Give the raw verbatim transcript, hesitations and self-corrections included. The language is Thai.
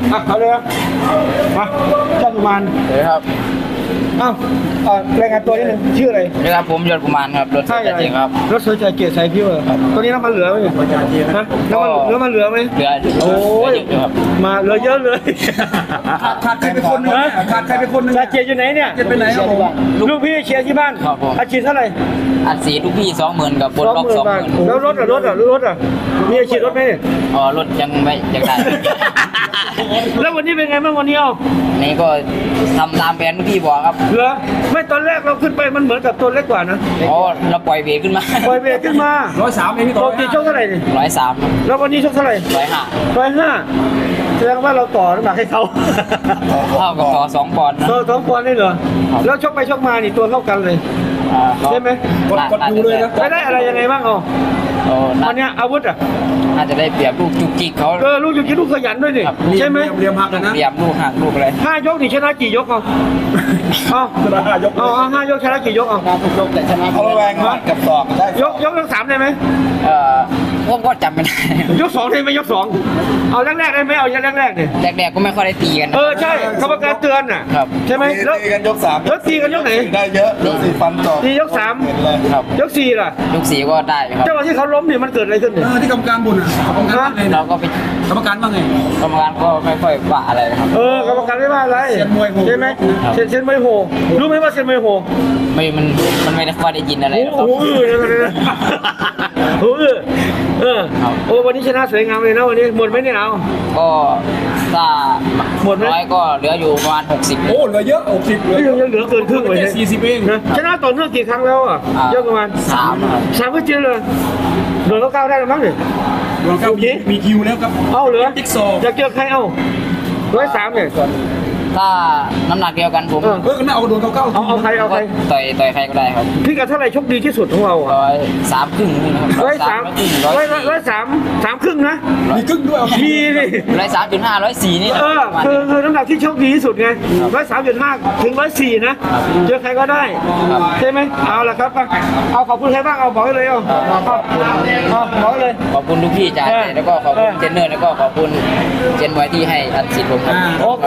อ่ะเอาเลยครับมาเจ้ากุมารสวัสดีครับอ้าวเอ่อรายงานตัวนิดนึงชื่ออะไรสวัสดีครับผมยศกุมารครับรถใช่จัดจริงครับรถสวยใจเกียรติใส่พี่เวอร์ตัวนี้น้ำมันเหลือไหมเนี่ยฮะน้ำมันน้ำมันเหลือไหมเหลือโอ้ยเหลือเยอะครับมาเหลือเยอะเลยขาดใครเป็นคนนึงขาดใครเป็นคนนึงจ่าเกียรติอยู่ไหนเนี่ยจะไปไหนครับผมลูกพี่เชียร์ที่บ้านครับผมอาชีพเท่าไหร่อัดสีทุกพี่สองหมื่นกับบนล็อกสองหบาทมื่นแล้วรถอ่ะรถอ่ะรถอ่ะมีอาชีพรถไหมเนี่ยอ๋อรถยังไม่ยังได้แล้ววันนี้เป็นไงบ้างวันนี้เอานี่ก็ทำตามแผนที่พี่บอกครับเหรอไม่ตอนแรกเราขึ้นไปมันเหมือนกับตัวเล็กกว่านะอ๋อเราปล่อยเบรกขึ้นมาปล่อยเบรกขึ้นมาร้อยสามเองพี่ปต่อกติชกเท่าไหร่นี่ร้อยสามแล้ววันนี้ชกเท่าไหร่ร้อยห้าร้อยห้าแสดงว่าเราต่อน้ำหนักให้เขาเท่ากับต่อสองปอนด์นะต่อสองปอนด์นี่เหรอแล้วชกไปชกมานี่ตัวเท่ากันเลยอ่าใช่ไหมกดกดดูเลยนะไม่ได้อะไรยังไงบ้างเอาโอ้วัน่านเนี้ยอาวุธอ่ะน่าจะได้เปรียบลูกจุกจิกเขาเออลูกอยู่ที่ลูกขยันด้วยนี่ครับใช่ไหมเรียมหักนะเปรียบลูกหักลูกอะไรห้ายกนี่ชนะกี่ยกเอาเอาชนะยกเอาเอาห้ายกชนะกี่ยกเอาทุกยกแต่ชนะเขาแรงมากกับศอกได้ยกยกยกสามได้ไหมเอ่อผมก็จำไม่ได้ยกสองได้ไหมยกสองเอาแรกๆได้ไหมเอาแรกๆเนี่ยแรกๆก็ไม่ค่อยได้ตีกันนะเออใช่กรรมการเตือนน่ะครับใช่ไหมแล้วตีกันยกสามแล้วตีกันยกไหนได้เยอะยกสี่ฟันต่อตียกสามเห็นเลยครับยกสี่ล่ะยกสีก็ได้ครับเจ้าวันที่เขาล้มเนี่ยมันเกิดอะไรขึ้นเนี่ยเออที่กรรมการบุญอ่ะกรรมการไงเราก็ไปกรรมการว่าไงกรรมการก็ไม่ค่อยว่าอะไรนะครับเออกรรมการไม่ว่าอะไรเซียนมวยโหใช่ไหมครับเซียนเซียนมวยโหรู้ไหมว่าเซียนมวยโหไม่มันมันไม่ได้ค่อยได้ยินอะไรโอ้หรอกครับโหอื้อเลยนะโอ้โหอื้อเออครับโอ้วันนี้ชนะสวยงามเลยนะวันนี้หมดไหมเนี่ยเอาก็ถ้าหมดไหมน้อยก็เหลืออยู่ประมาณหกสิบโอ้เหลือเยอะหกสิบเหลือยังยังเหลือเกินครึ่งเลยแค่เนี่ยสี่สิบเองนะชนะต่อเนื่องกี่ครั้งแล้วอ่ะเยอะประมาณสามครับสามก็เจอเลยโดนเขาก้าวได้หรือมั้งเนี่ยโดนเข้ามีมีคิวแล้วครับเอาเหรอจิ๊กซอว์อยากเจอใครเอาร้อยสามเนี่ยถ้าน้ำหนักเดียวกันผมเออเออก็น่าเอาโดนเข้าเข้าเอาเอาใครเอาใครก็ต่อยต่อยใครก็ได้ครับพี่กัดเท่าไหร่ชกดีที่สุดของเราอ่ะร้อยสามครึ่งนี่นะครับร้อยสามครึ่งร้ร้ออย ยร้อยสามสามครึ่งนะมีครึ่งด้วยเอามีดิร้อยสามจุดห้าร้อยสี่นี่เออประมาณคือนี้คือน้ำหนักที่ชกดีที่สุดไงร้อยสามจุดห้าถึงร้อยสี่นะเจอใครก็ได้ใช่ไหมเอาละครับเอาขอบคุณใครบ้างเอาบอกให้เลยเอาเอาเอาบอกให้เลยขอบคุณทุกพี่จ่ายเออแล้วก็ขอบคุณเออเจนเนอร์แล้วก็ขอบคุณเจนไว้ที่ให้อัดสิทธิ์ผมครับอ่าโอ้